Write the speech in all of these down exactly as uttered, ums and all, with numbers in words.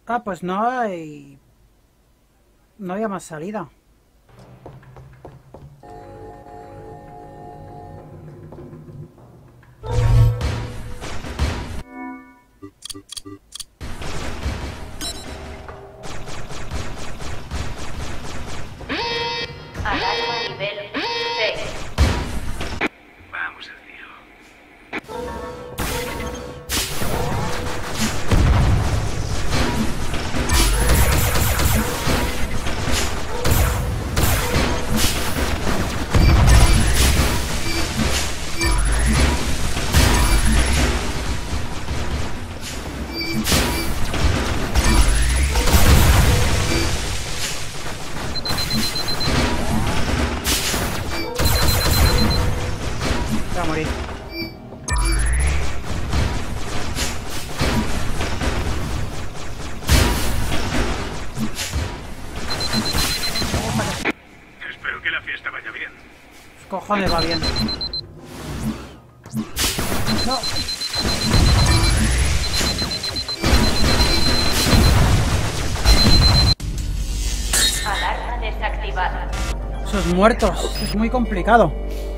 Ah, pues no hay... No había más salida. Alarma nivel seis. Vamos al lío. Va a morir. Espero que la fiesta vaya bien. Cojones, va bien. No. Alarma desactivada. Esos muertos. Es muy complicado.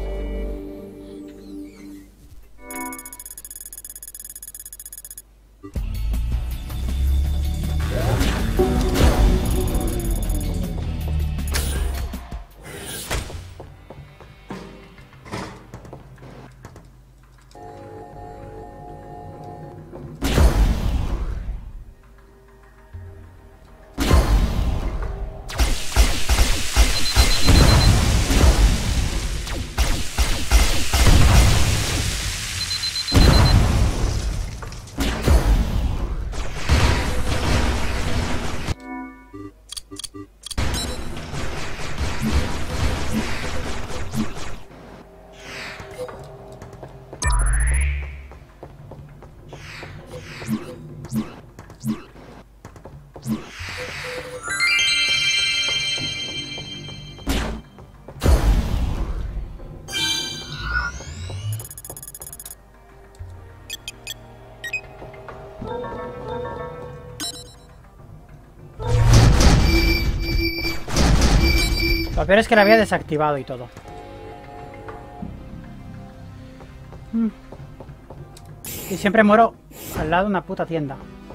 Lo peor es que la había desactivado y todo. Mm. Y siempre muero al lado de una puta tienda.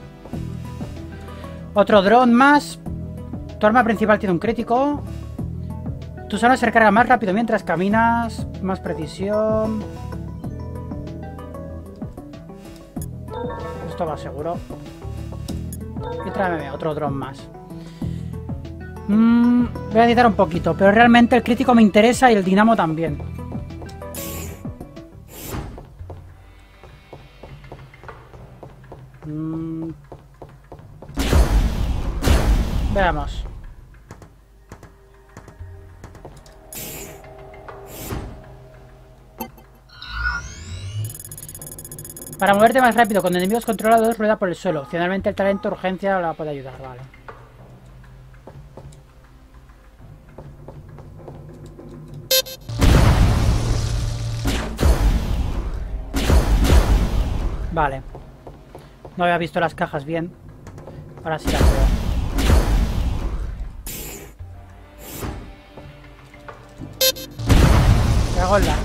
Otro dron más. Tu arma principal tiene un crítico. Tus armas se recargan más rápido mientras caminas. Más precisión. Esto va seguro. Y tráeme otro dron más. Mm, voy a editar un poquito, pero realmente el crítico me interesa y el dinamo también. Mm. Veamos. Para moverte más rápido con enemigos controlados, rueda por el suelo. Opcionalmente el talento urgencia la puede ayudar, vale. Vale. No había visto las cajas bien. Ahora sí las veo. ¿Qué hago en la?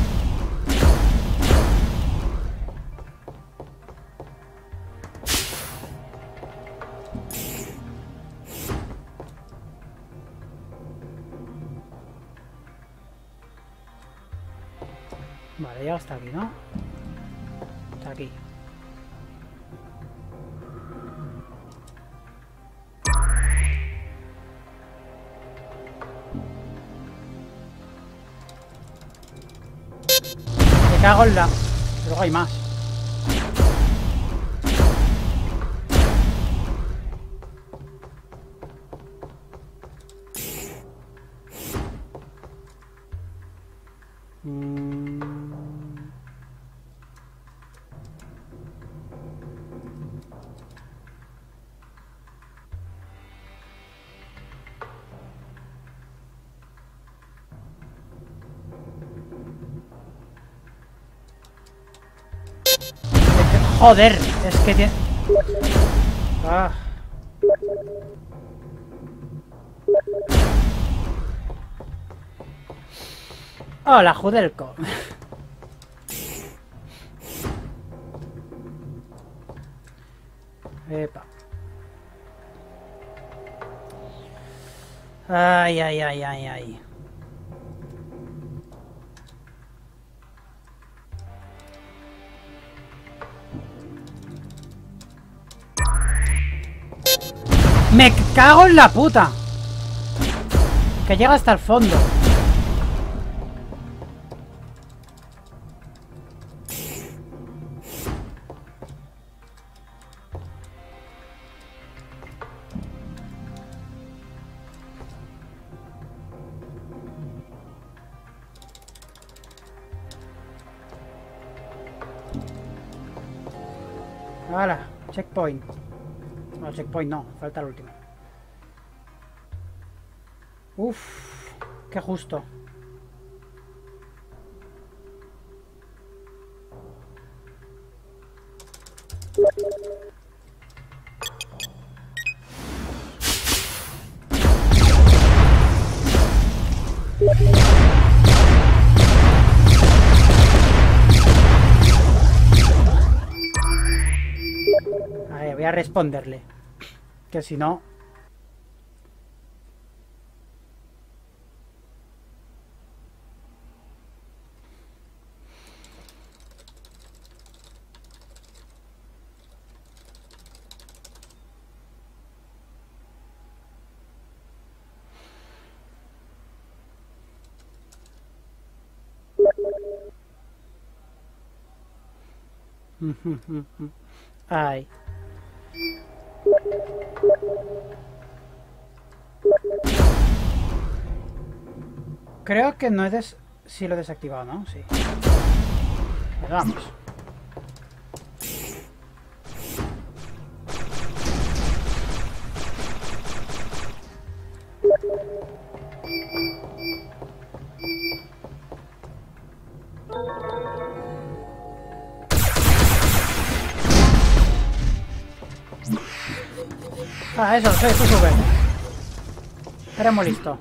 Vale, ya está aquí, ¿no? Está aquí. Me cago en la... Pero luego hay más. Mm. Joder, es que tiene... Ah. Hola, Judelco. Epa. Ay, ay, ay, ay, ay. Me cago en la puta. Que llega hasta el fondo. Hala, checkpoint. No, checkpoint no, falta el último. Uff, qué justo. A ver, voy a responderle. Que si no... Ay. Creo que no he des... Sí lo he desactivado, ¿no? Sí. Pues vamos. Ah, eso, soy tú sube. Eres muy listo.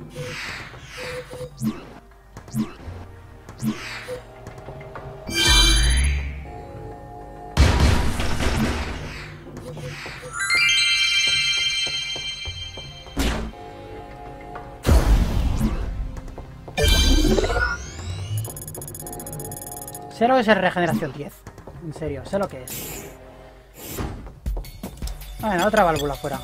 Sé lo que es el regeneración diez. En serio, sé lo que es. Bueno, otra válvula fuera.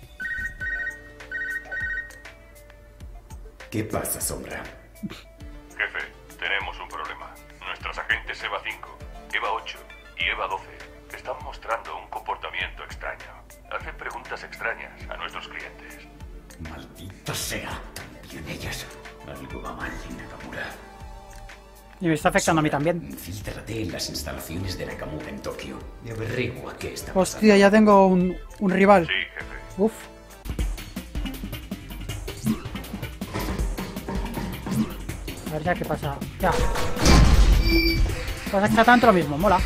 ¿Qué pasa, Sombra? Jefe, tenemos un problema. Nuestros agentes EVA cinco, EVA ocho y EVA doce están mostrando un comportamiento extraño. Hacen preguntas extrañas a nuestros clientes. Maldita sea. También ellas. Algo va mal en Nakamura. Y me está afectando a mí también. Infíltrate en las instalaciones de Nakamura en Tokio y averigua qué está pasando. Hostia, ya tengo un, un rival. Sí, jefe. Uf. A ver ya qué pasa. Ya. Pasa exactamente lo mismo, mola.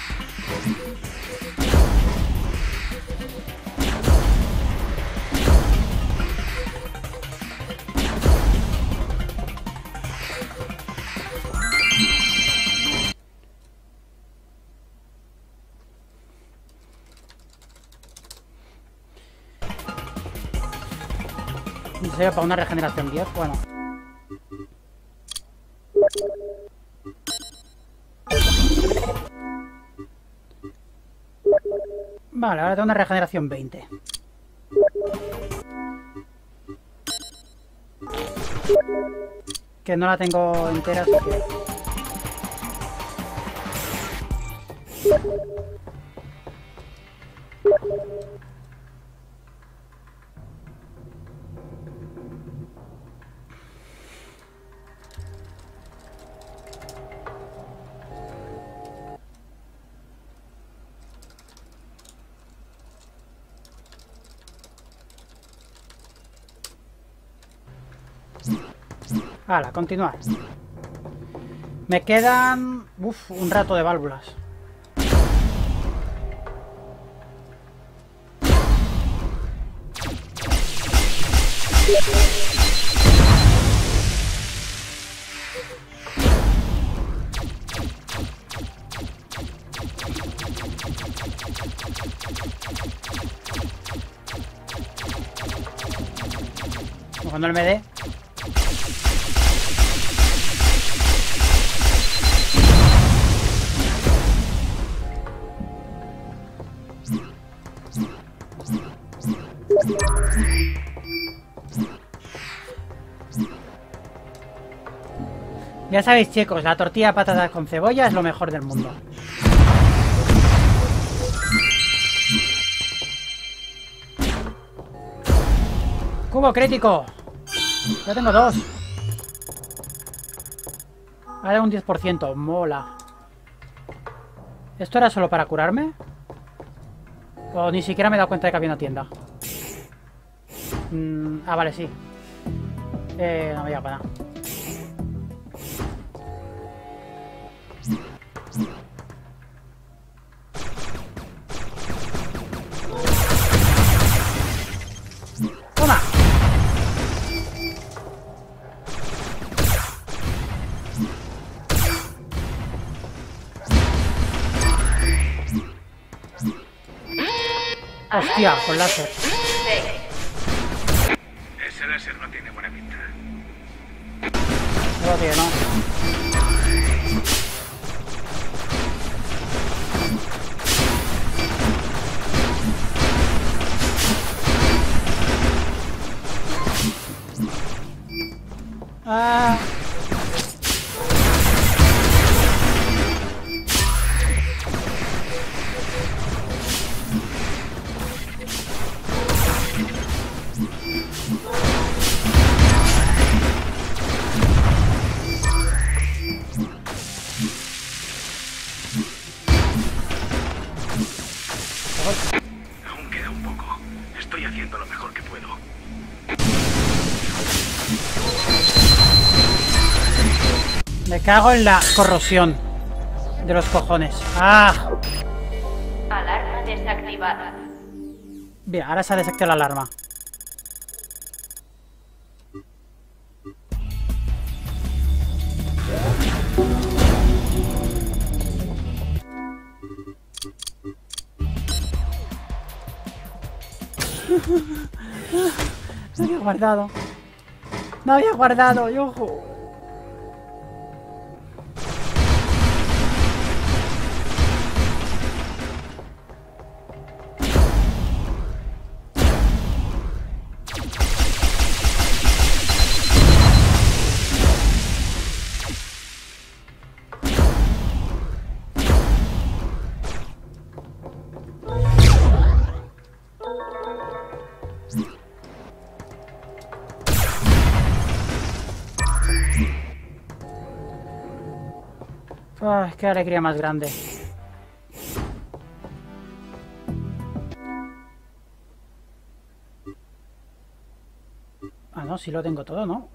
¿En serio? ¿Para una regeneración diez? Bueno. Vale, ahora tengo una regeneración veinte. Que no la tengo entera, así que... Hala, continuar. Me quedan... Uf, un rato de válvulas. Cuando él me dé. Ya sabéis, chicos, la tortilla de patatas con cebolla es lo mejor del mundo. Cubo crítico. Ya tengo dos. Ahora un diez por ciento. Mola. ¿Esto era solo para curarme? O ni siquiera me he dado cuenta de que había una tienda. Mm, ah, vale, sí. Eh, no me llega para nada. ¡Toma! Hostia, con láser. Ese láser no tiene buena pinta. No lo tiene, no. Ah. Aún queda un poco. Estoy haciendo lo mejor que puedo. Me cago en la corrosión de los cojones. ¡Ah! Alarma desactivada. Bien, ahora se ha desactivado la alarma. No había guardado. No había guardado, y ojo. Ay, qué alegría más grande. Ah, no, sí lo tengo todo, ¿no?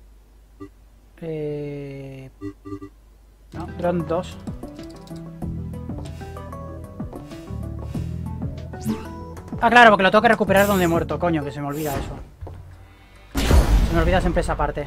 Eh... No, drone dos. Ah, claro, porque lo tengo que recuperar donde he muerto, coño, que se me olvida eso. Se me olvida siempre esa parte.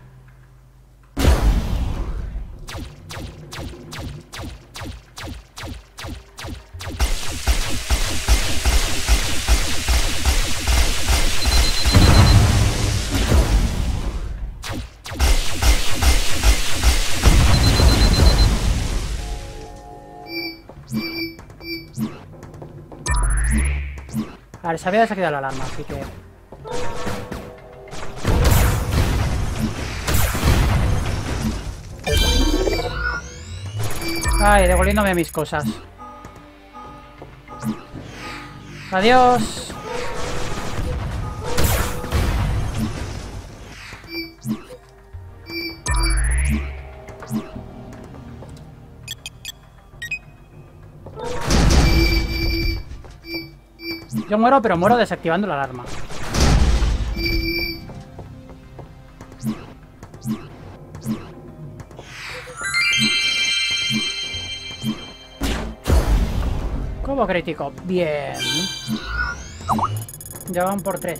Vale, se había desactivado la alarma, así que... Ay, devolviéndome mis cosas. Adiós. Yo muero, pero muero desactivando la alarma. Cubo crítico. Bien. Ya van por tres.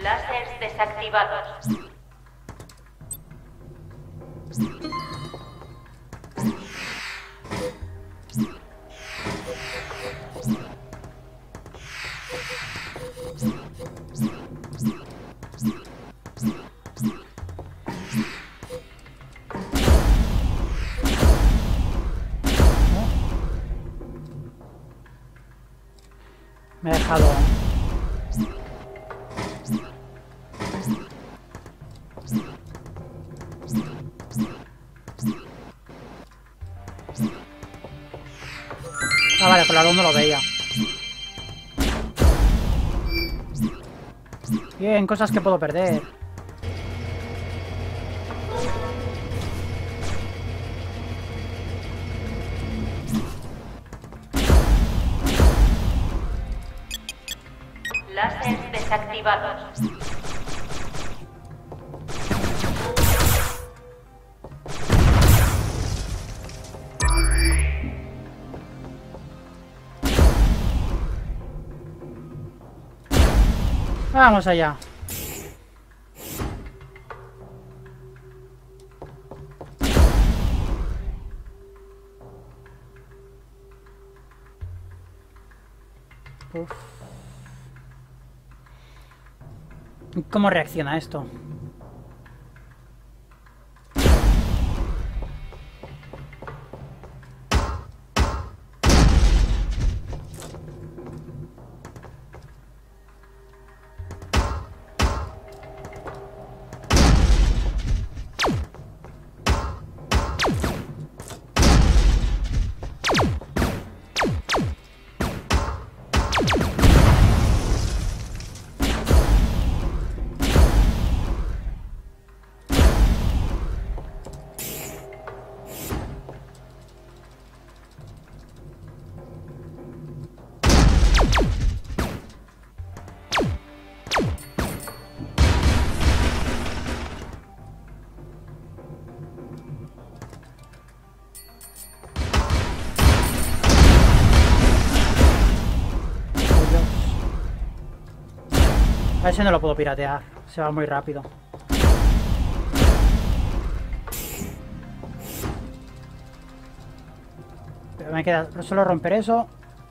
Láseres desactivados. Me he dejado. Ah, vale, con la luz no lo veía. Bien, cosas que puedo perder. Láseres desactivados. Vamos allá. Uf. ¿Cómo reacciona esto? A ese no lo puedo piratear, se va muy rápido. Pero me queda solo romper eso.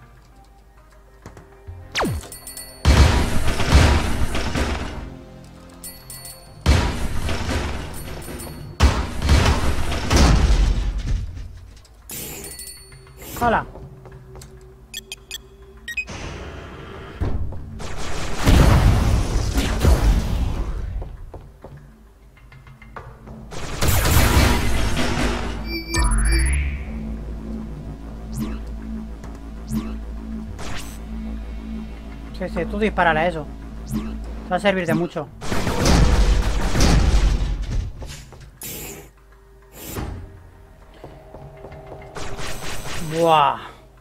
¡Hala! Sí, sí, tú dispárale a eso. Te va a servir de mucho. Buah.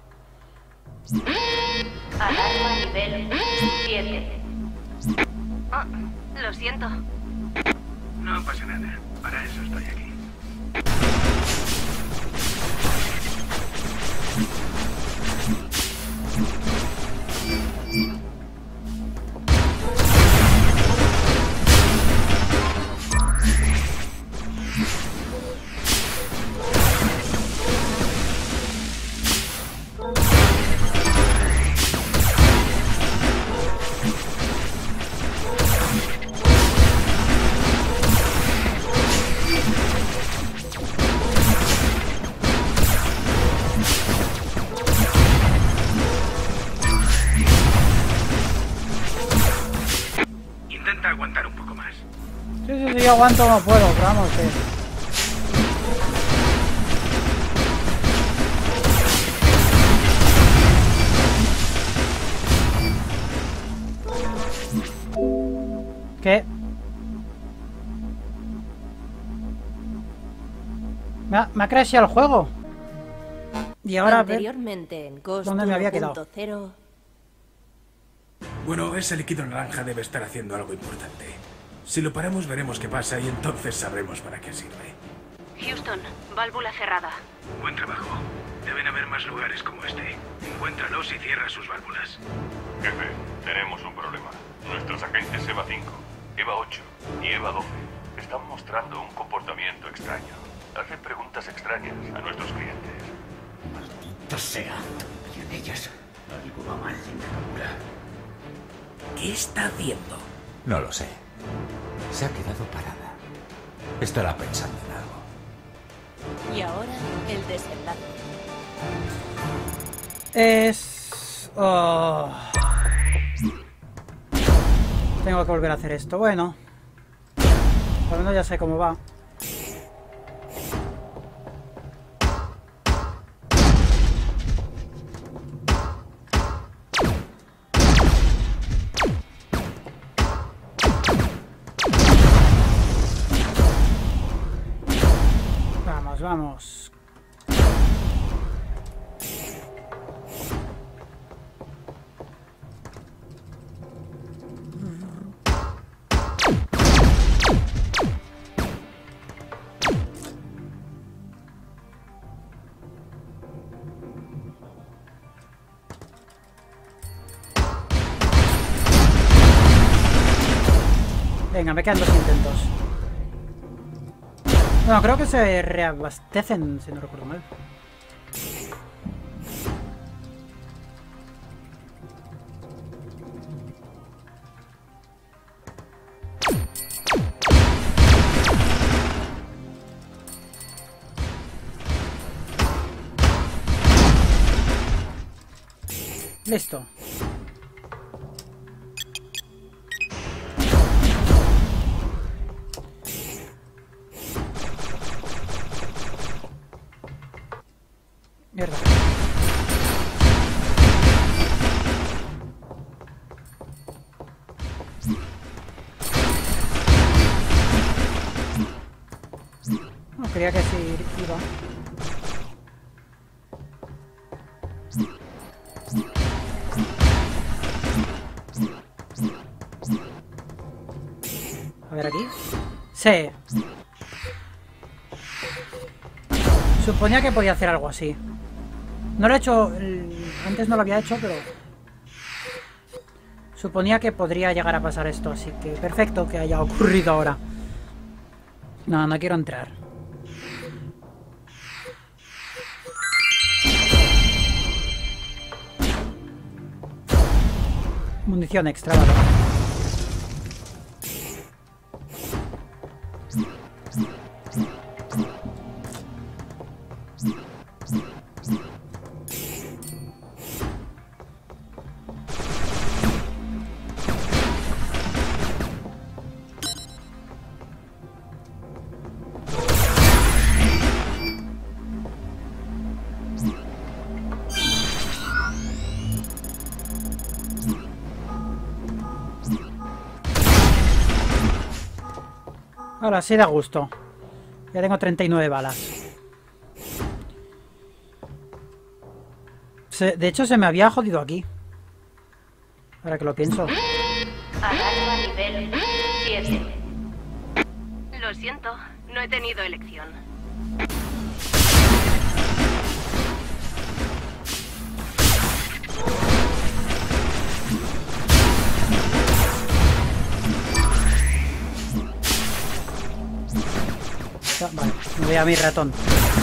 Alarma nivel siete. Oh, lo siento. No pasa nada. Para eso estoy aquí. Intenta aguantar un poco más. Sí, sí, sí, yo aguanto como puedo, pero vamos, que... ¿Qué? Me ha, me ha crasheado el juego. Y ahora a ver Anteriormente en Ghost dónde me había quedado. uno punto cero. Bueno, ese líquido naranja debe estar haciendo algo importante. Si lo paramos veremos qué pasa y entonces sabremos para qué sirve. Houston, válvula cerrada. Buen trabajo. Deben haber más lugares como este. Encuéntralos y cierra sus válvulas. Jefe, tenemos un problema. Nuestros agentes EVA cinco EVA ocho y EVA doce están mostrando un comportamiento extraño. Hacen preguntas extrañas a nuestros clientes. Maldita sea. Y en ellas algo va mal, Nakamura. ¿Qué está haciendo? No lo sé. Se ha quedado parada. Estará pensando en algo. Y ahora, el desenlace. Es... oh. Tengo que volver a hacer esto. Bueno. Por lo menos ya sé cómo va. Vamos, vamos. Venga, me quedan dos intentos. Bueno, creo que se reabastecen, si no recuerdo mal. Listo. Mierda. No, creía que sí iba. A ver aquí. Sí. Suponía que podía hacer algo así. No lo he hecho... Antes no lo había hecho, pero... Suponía que podría llegar a pasar esto, así que perfecto que haya ocurrido ahora. No, no quiero entrar. Munición extra, vale. Ahora sí da gusto. Ya tengo treinta y nueve balas. Se, de hecho se me había jodido aquí. Ahora que lo pienso. Alarma nivel siete. Lo siento, no he tenido elección. Vale, me voy a mi ratón.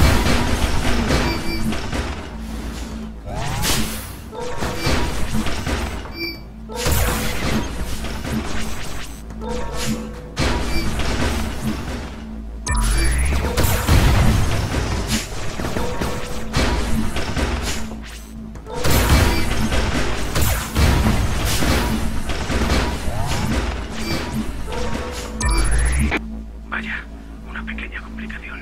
Vaya, una pequeña complicación.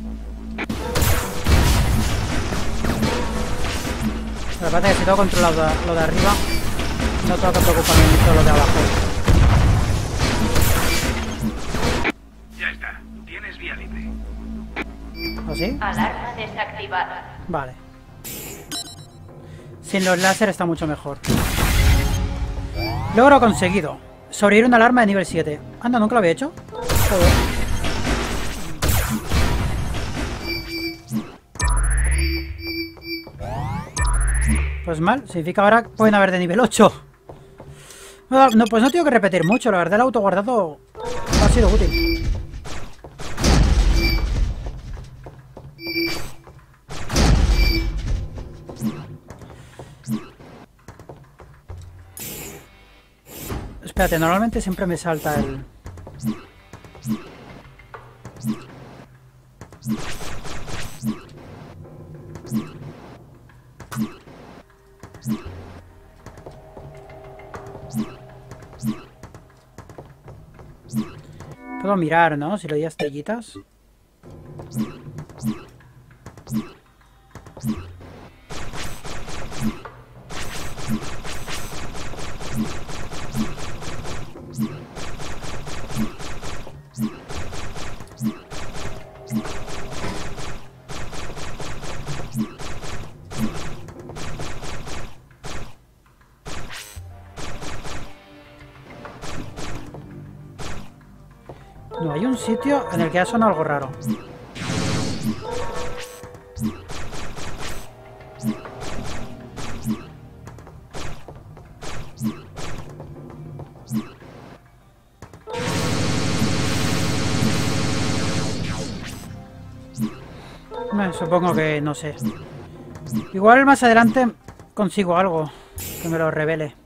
Lo que pasa es que si tengo controlado lo de arriba, no tengo que preocuparme mucho de lo de abajo. Ya está, tienes vía libre. ¿O sí? Alarma desactivada. Vale. Sin los láser está mucho mejor. Logro conseguido. Sobrevivir una alarma de nivel siete. Anda, ¿nunca lo había hecho? Joder. Pues mal, significa ahora pueden haber de nivel ocho. No, no, pues no tengo que repetir mucho, la verdad el autoguardado ha sido útil. Espérate, normalmente siempre me salta el... Puedo mirar, ¿no? Si le doy a estrellitas. No, hay un sitio en el que ha sonado algo raro. Eh, supongo que no sé. Igual más adelante consigo algo que me lo revele.